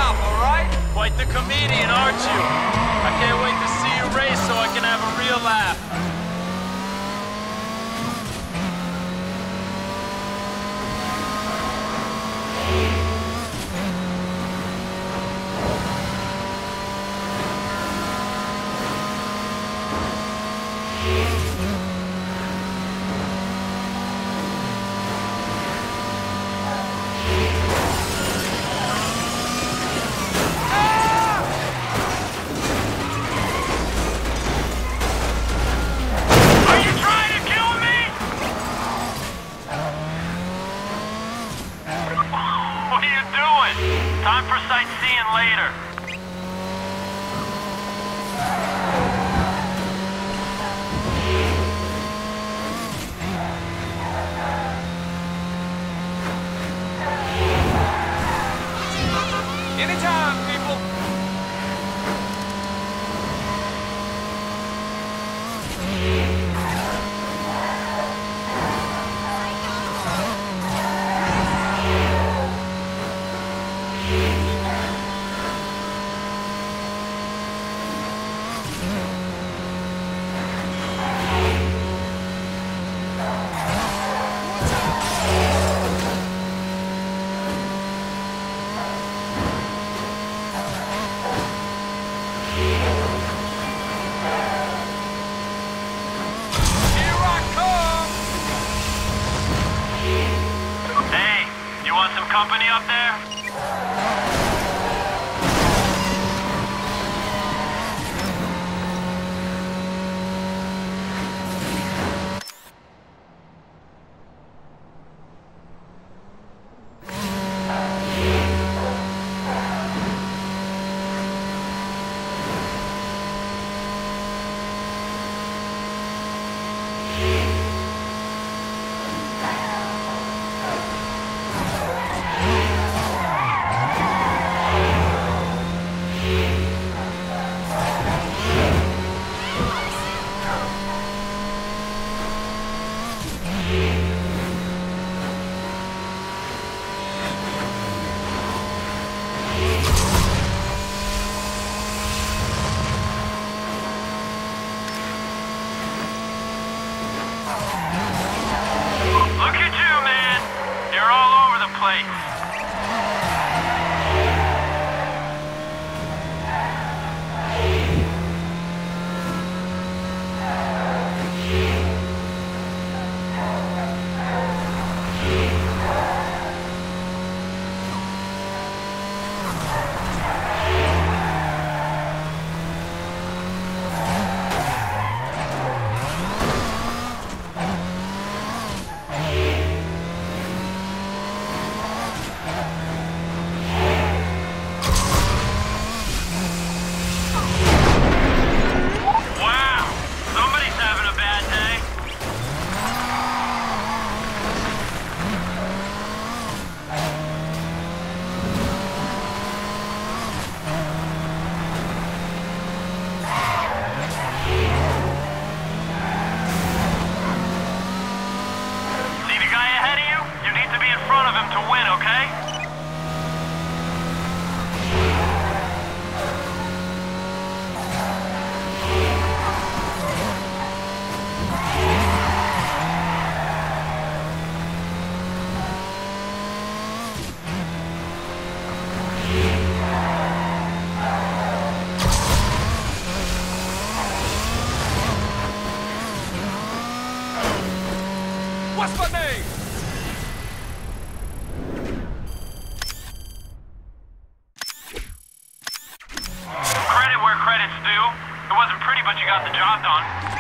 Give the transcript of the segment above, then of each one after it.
up, alright? Quite the comedian, aren't you? I can't wait to see you race so I can have a real laugh. Time for sightseeing later. Anytime, people. Company up there? Look at you, man. You're all over the place. To win, okay? What's my name? Credit where credit's due. It wasn't pretty, but you got the job done.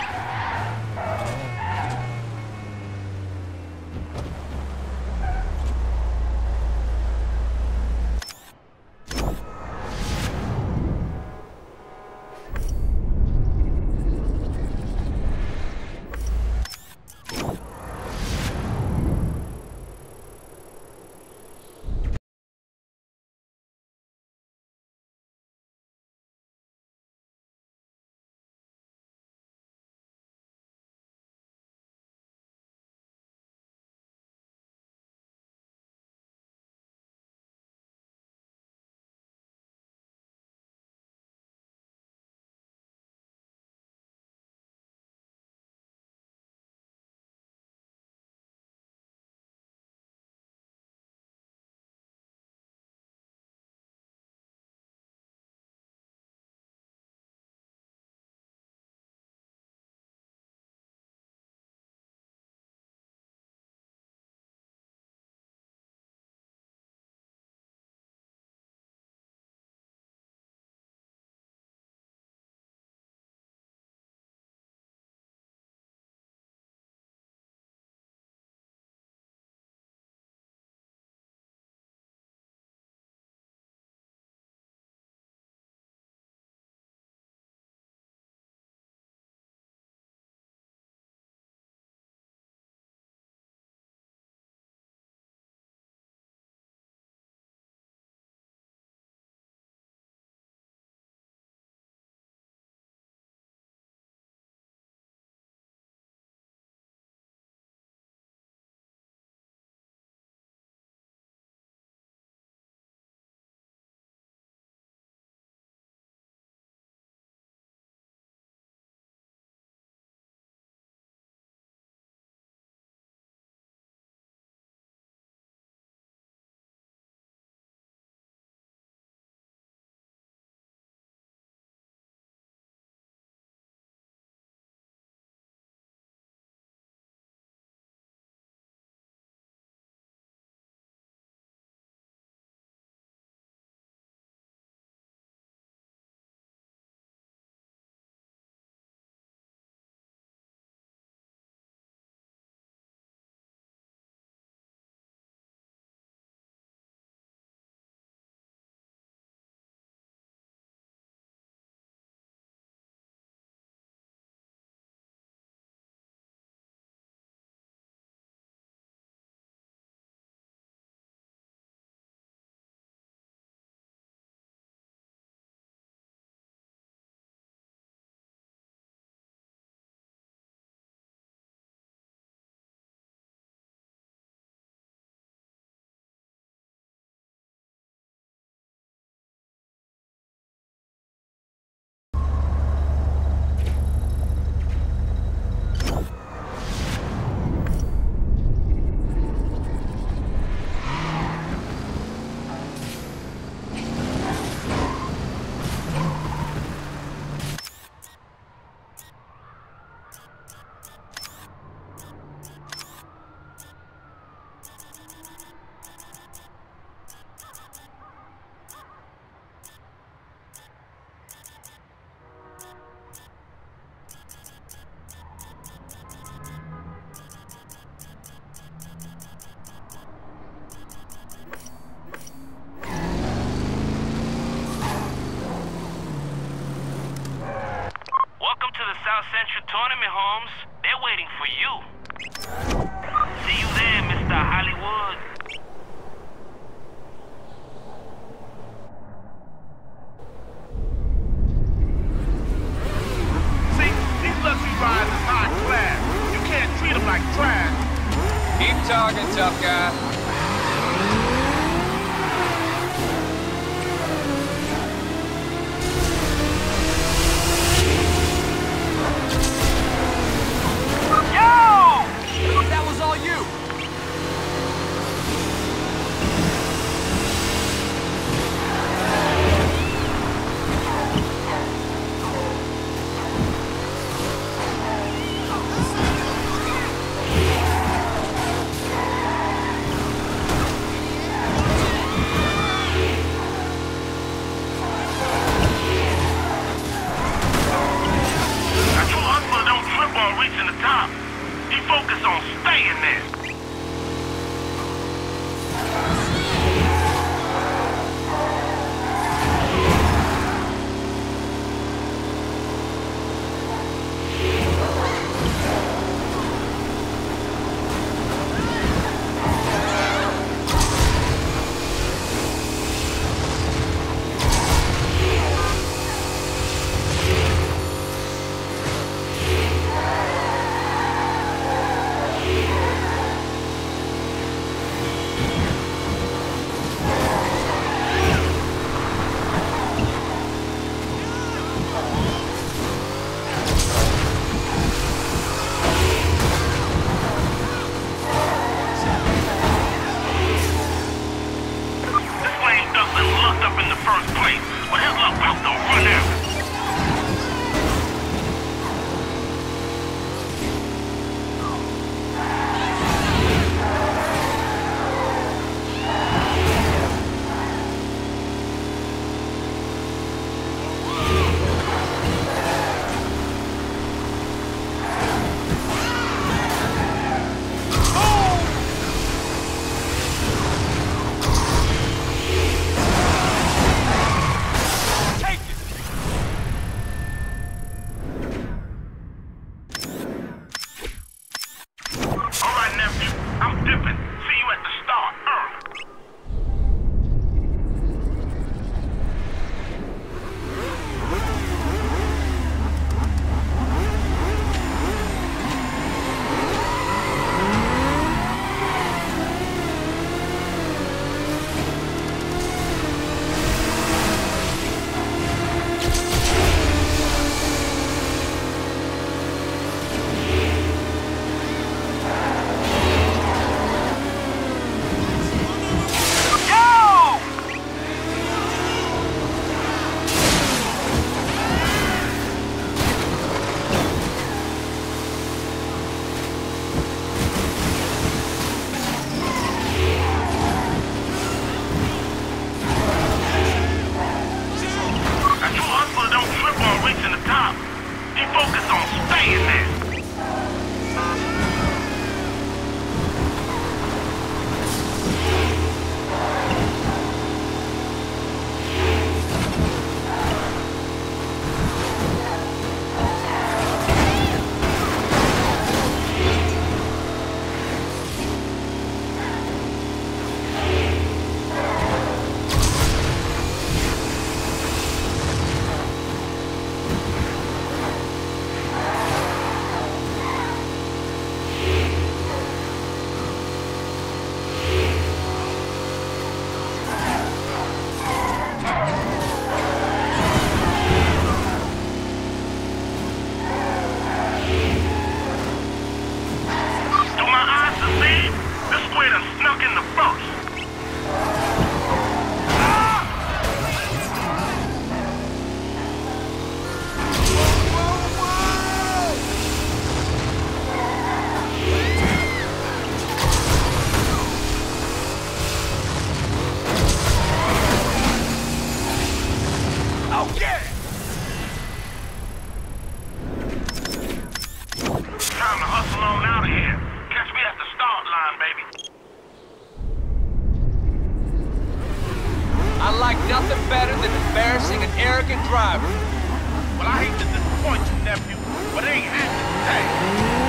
embarrassing and arrogant driver. Well, I hate to disappoint you, nephew, but it ain't happening today.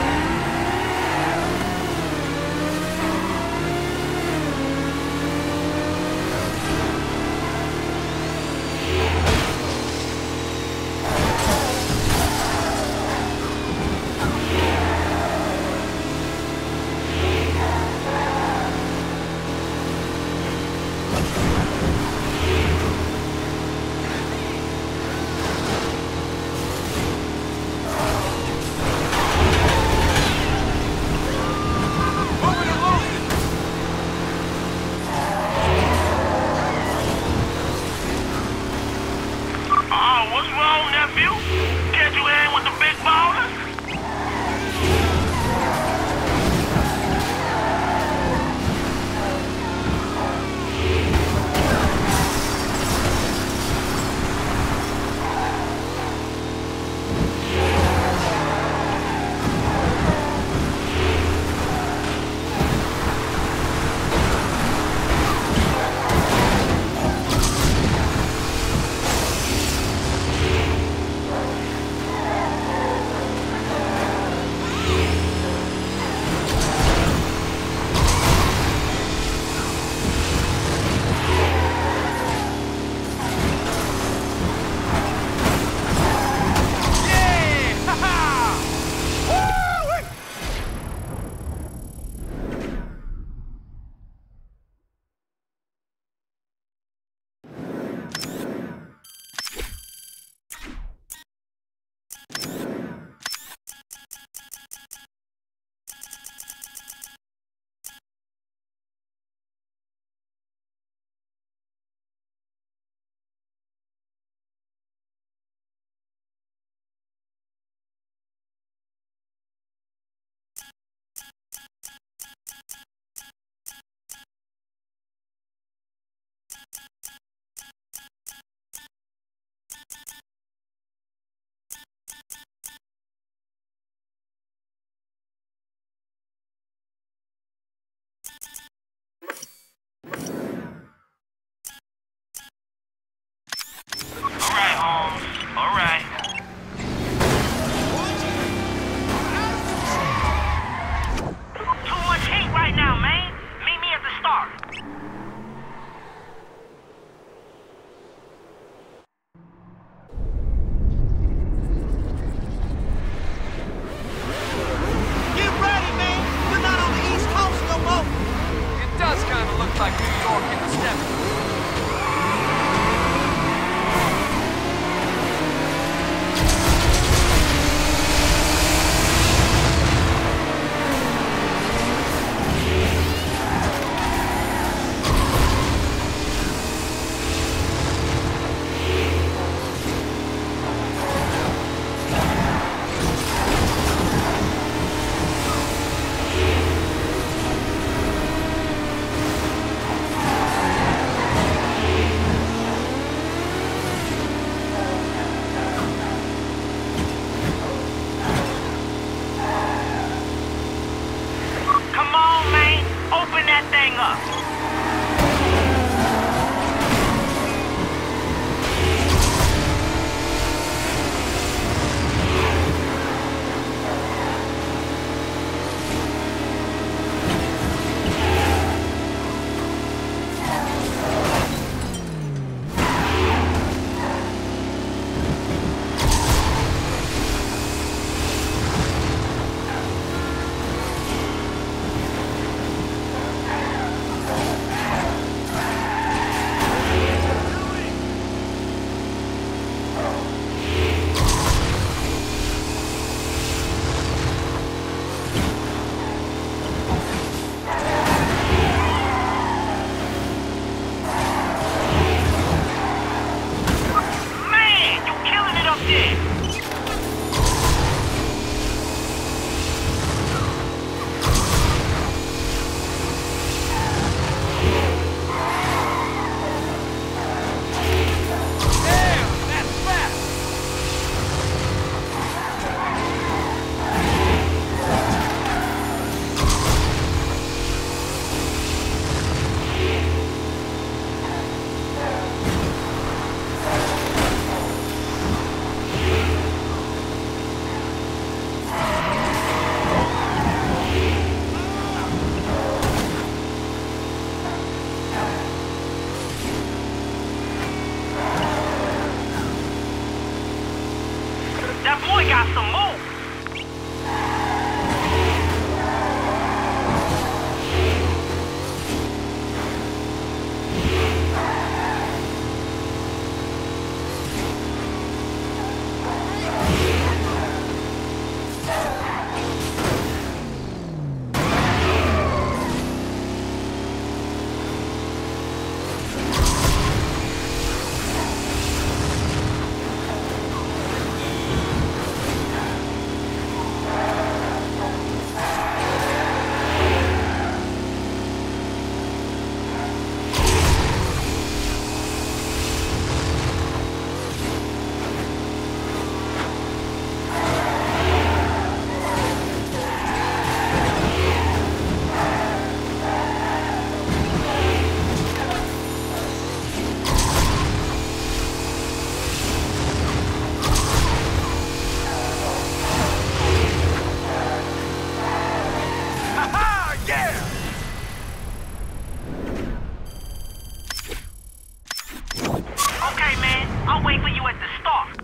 I'll wait for you at the start.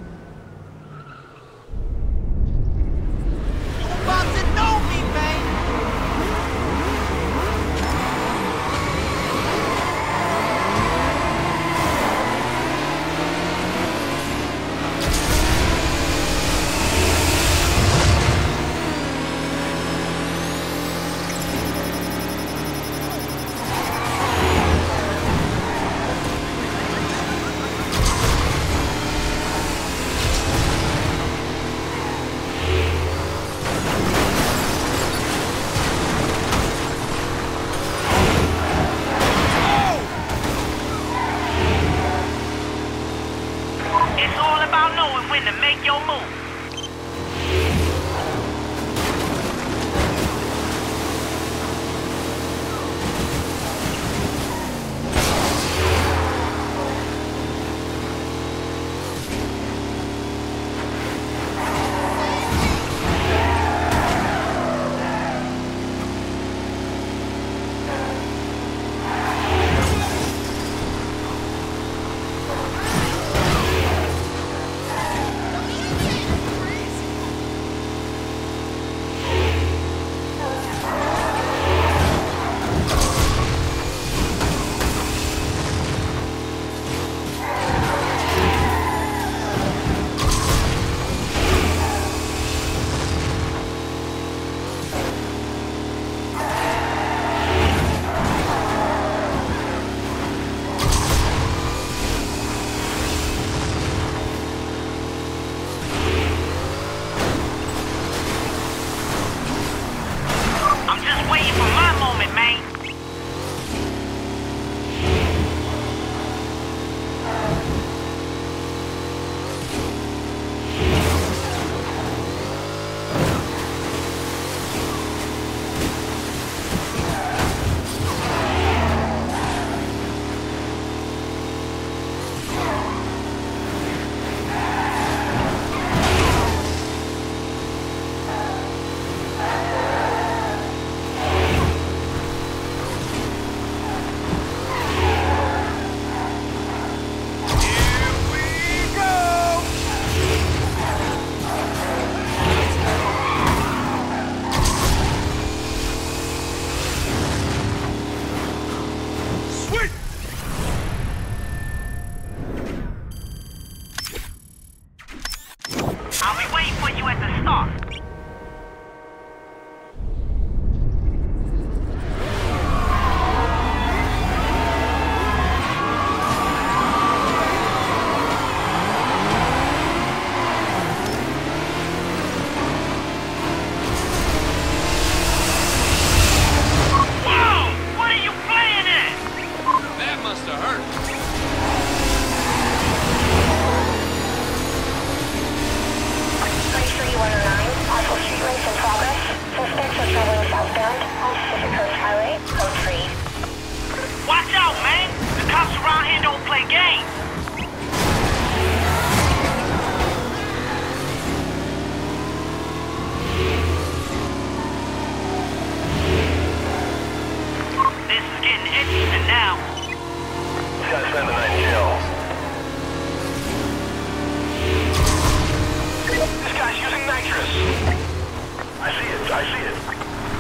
You about to know me, man. It's all about knowing when to make your move. I'm just waiting for my moment, man. I'll be waiting for you at the start. Whoa! What are you playing at? That must have hurt. 33109, Oswald Street race in progress. Suspects are traveling southbound on Pacific Coast Highway, code 3. Watch out, man! The cops around here don't play games. This is getting interesting now. This guy's spend the night in jail. This guy's using nitrous. I see it. I see it.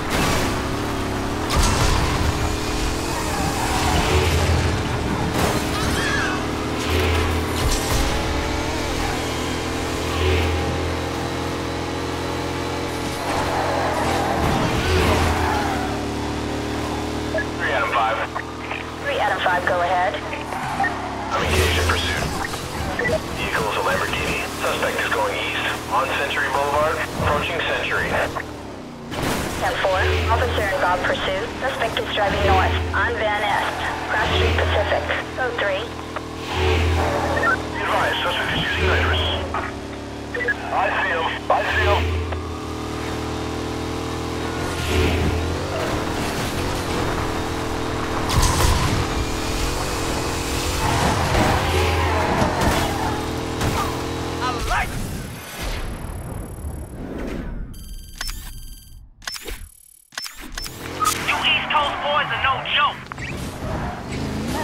Adam 5. 3 Adam 5, go ahead. I'm engaged in pursuit. Vehicle is a Lamborghini. Suspect is going east. On Century Boulevard. Approaching Century. 10-4, officer involved pursuit. Suspect is driving north on Van Est, Cross Street Pacific, code 3. Be advised, suspect is using nitrous. I see him. I see him. I like it. You East Coast boys are no joke.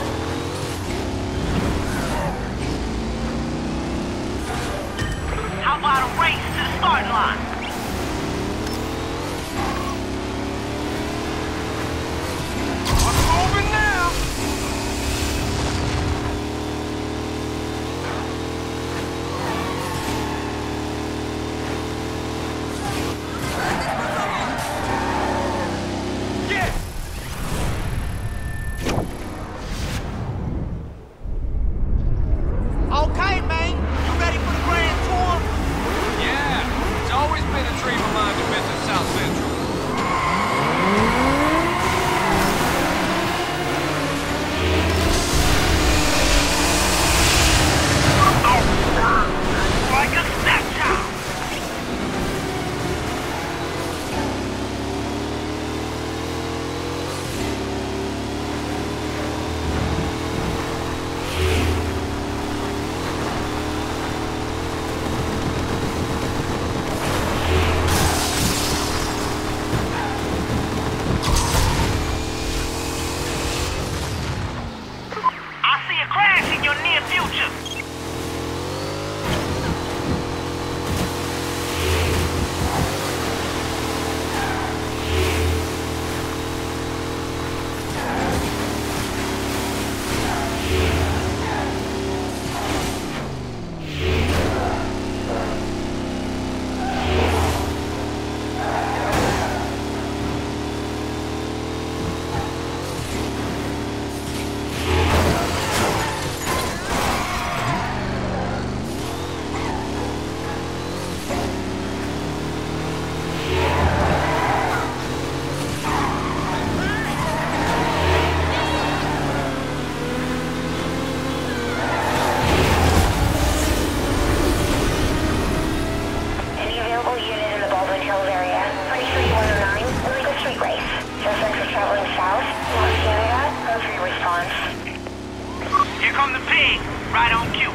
from the pig. Right on cue.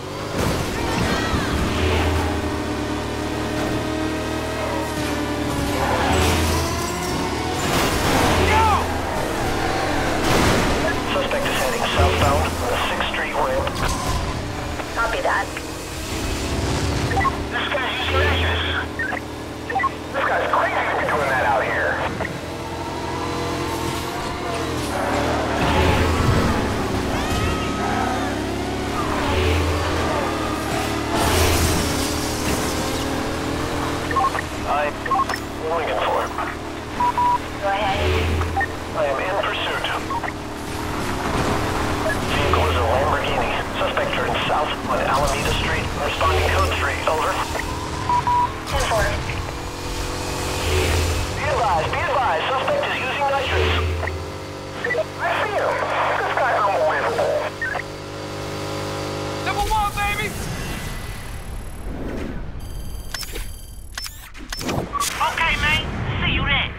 Suspect is heading southbound on the 6th Street ramp. Copy that. This guy's using nitrous. This guy's crazy to be doing that out here. I'm waiting for him. Go ahead. I am in pursuit. Vehicle is a Lamborghini. Suspect turned south on Alameda Street. Responding code 3. Over. 10-4. Be advised. Suspect is using nitrous. I see him. This guy's unbelievable. Number one, baby! Okay, man. See you then.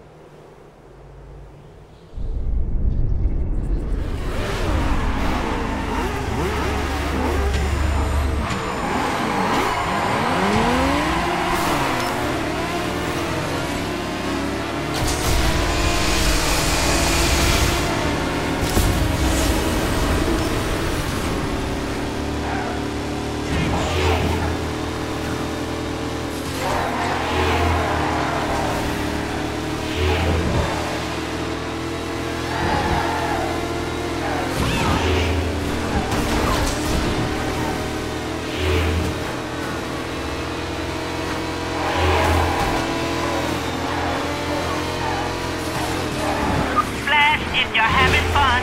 If you're having fun.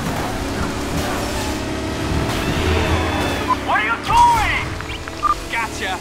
What are you doing? Gotcha!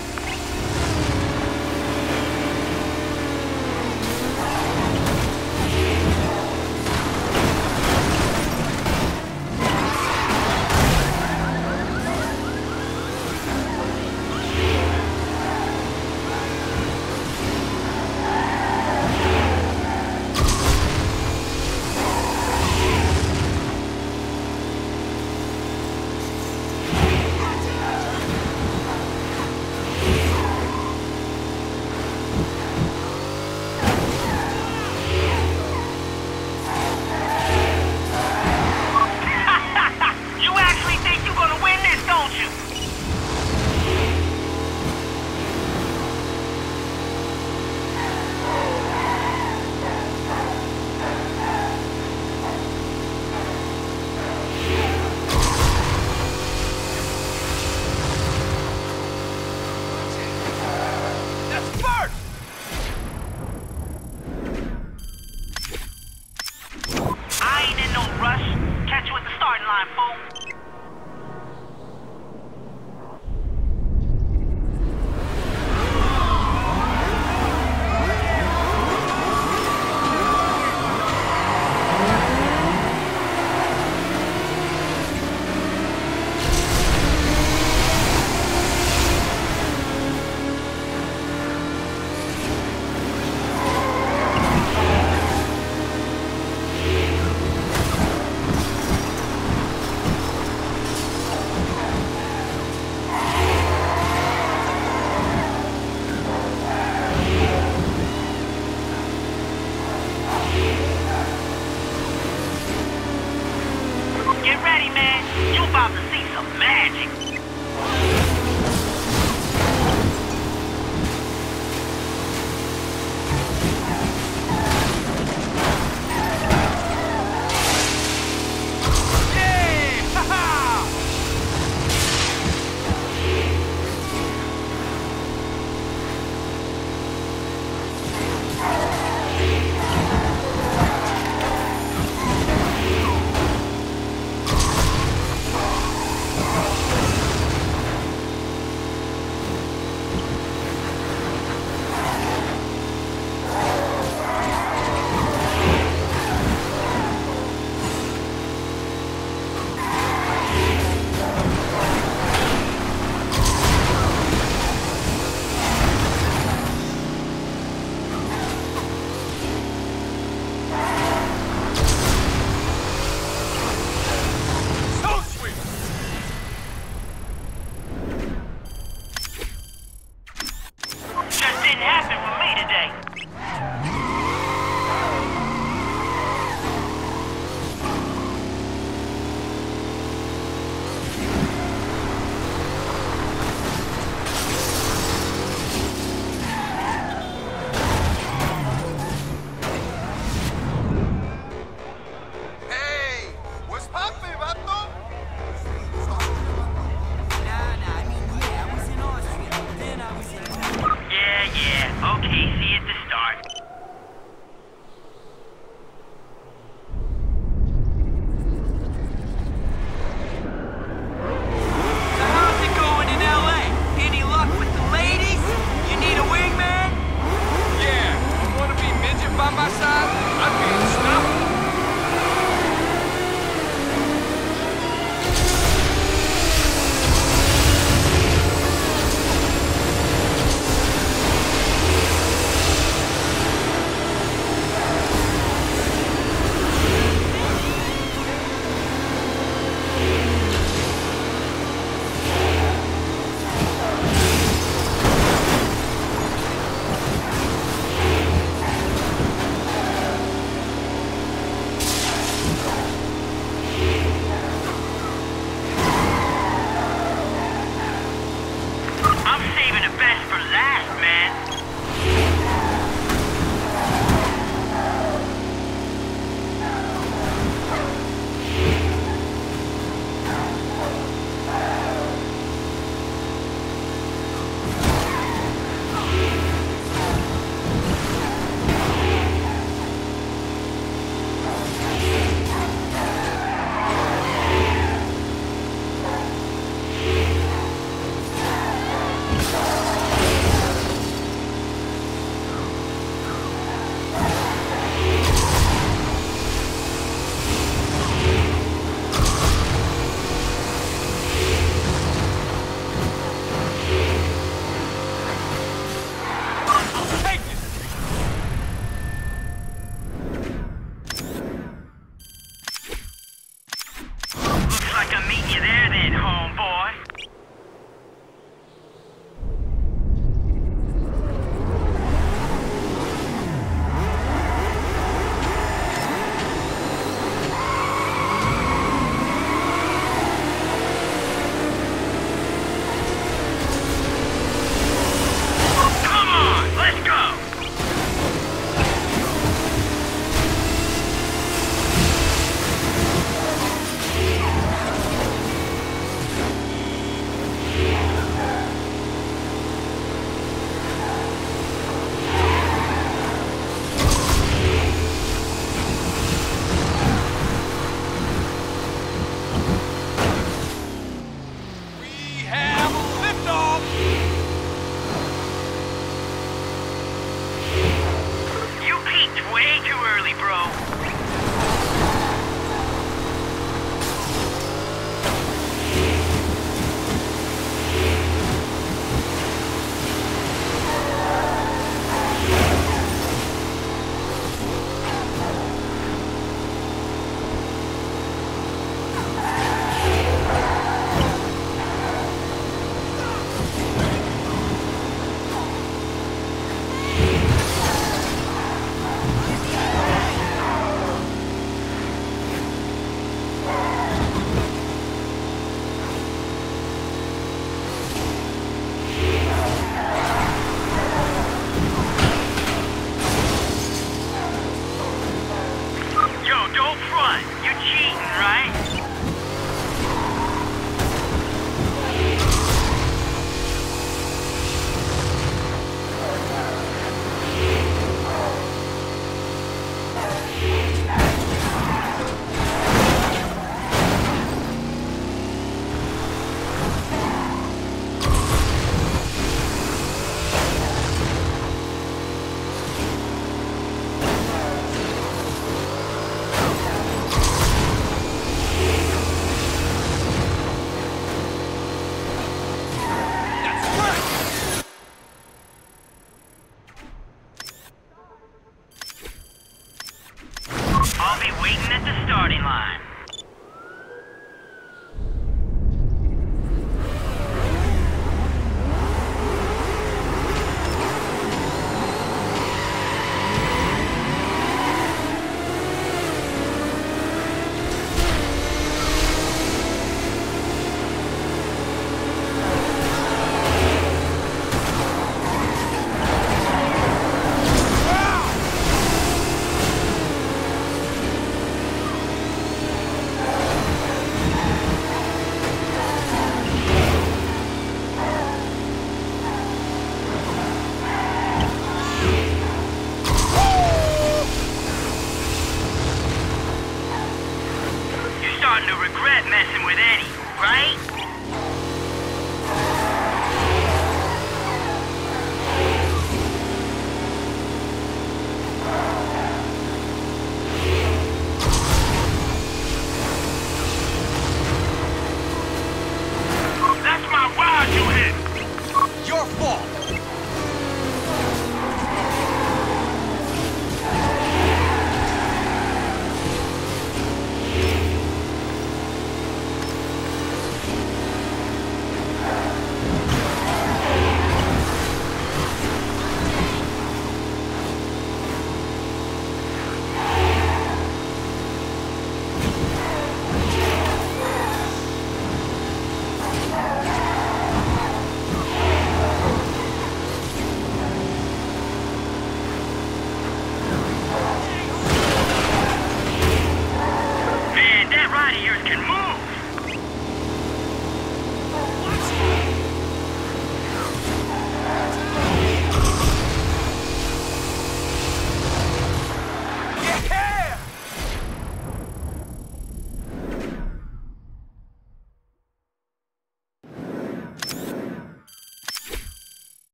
You actually think you're gonna win this, don't you? That's Bert! I ain't in no rush. Catch you at the starting line, fool. Get ready, man. You about to see some magic. Hey! Ha-ha!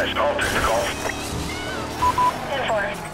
advised. All district call. 10-4.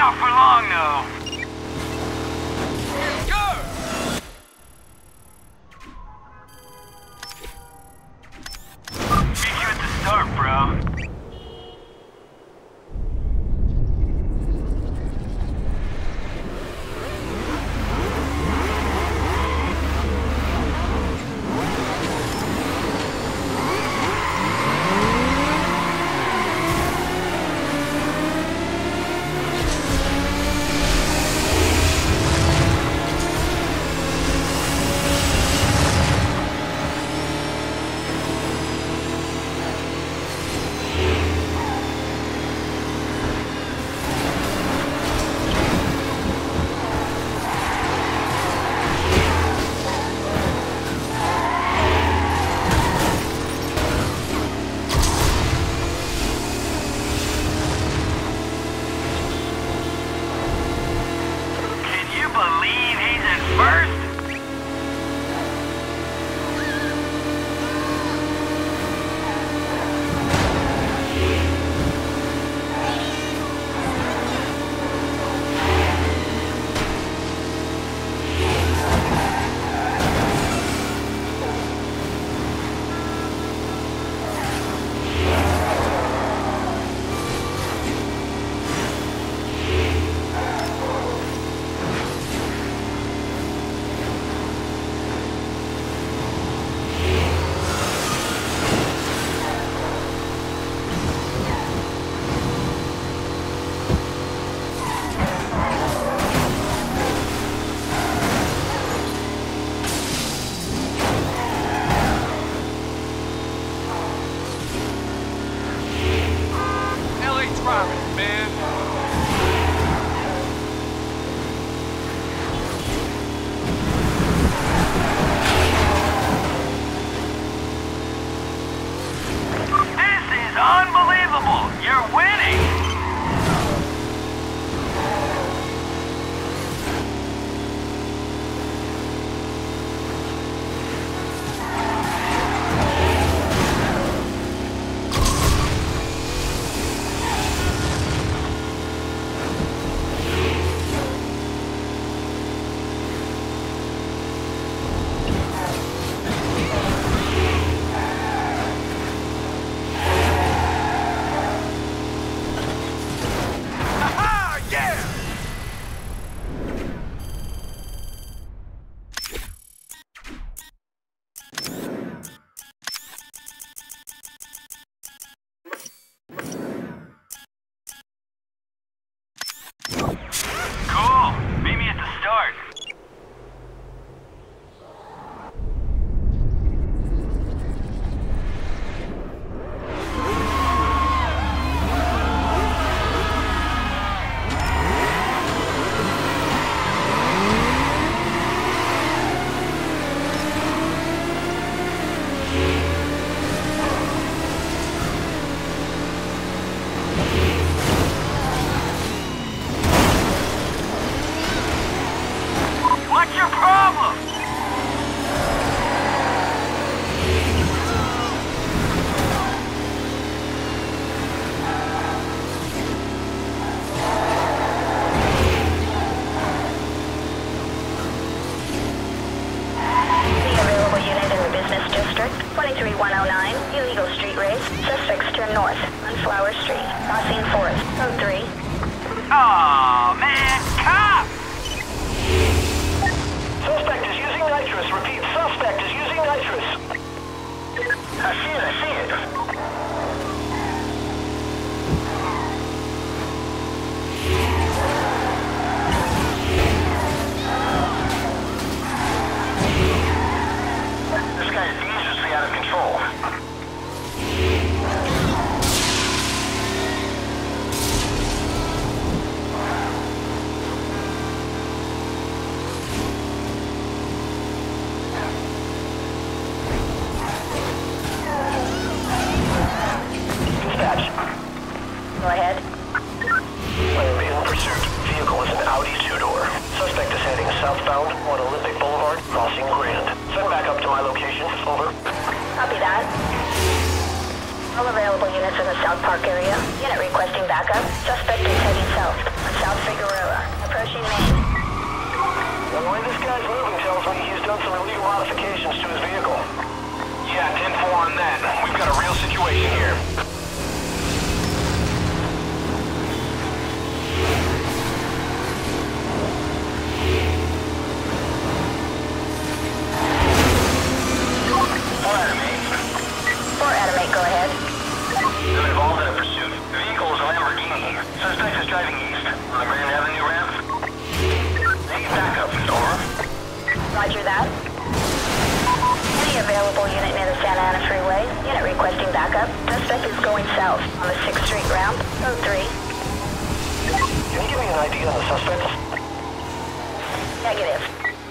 out for long, though. Go! Meet you at the start, bro. Believe he's in first? Driving, man. This is unbelievable! You're winning! Cool! Meet me at the start. What's your problem? The available unit in the business district, 23109, illegal street race. Suspects turn north on Flower Street, Racine Forest, code 3. Aw, man, cop! Suspect is using nitrous. Repeat, suspect is using nitrous. I see it. This guy is dangerously out of control. Go ahead. In pursuit. Vehicle is an Audi two-door. Suspect is heading southbound on Olympic Boulevard, crossing Grand. Send back up to my location. Over. Copy that. All available units in the South Park area. Unit requesting backup. Suspect is heading south on South Figueroa. Approaching Main. The way this guy's moving tells me he's done some illegal modifications to his vehicle. Yeah, 10-4 on that. We've got a real situation here. Go ahead. I'm involved in a pursuit. The vehicle is a Lamborghini. Suspect is driving east on the Grand Avenue ramp. Need backup, over. Roger that. Any available unit near the Santa Ana Freeway. Unit requesting backup. Suspect is going south on the 6th Street ramp. Code 3. Can you give me an idea on the suspect? Negative.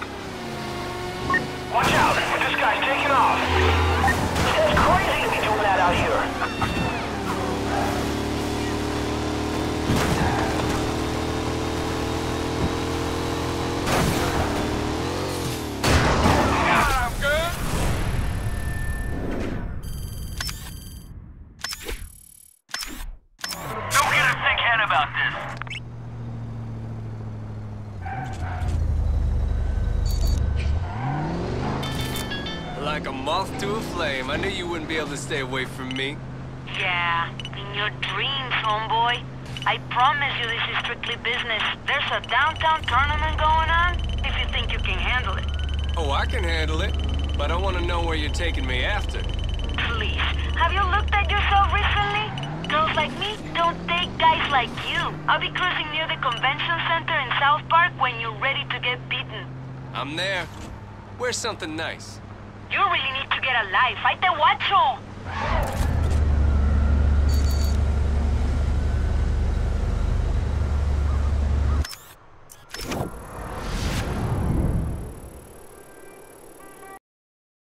Watch out! This guy's taking off! That's crazy to be doing that out here! I'm good. Don't get a thick head about this. Like a moth to a flame. I knew you wouldn't be able to stay away from me. Yeah, in your dreams, homeboy. I promise you this is strictly business. There's a downtown tournament going on, if you think you can handle it. Oh, I can handle it, but I want to know where you're taking me after. Please, have you looked at yourself recently? Girls like me don't date guys like you. I'll be cruising near the convention center in South Park when you're ready to get beaten. I'm there. Where's something nice? You really need to get a life. Ahí te guacho.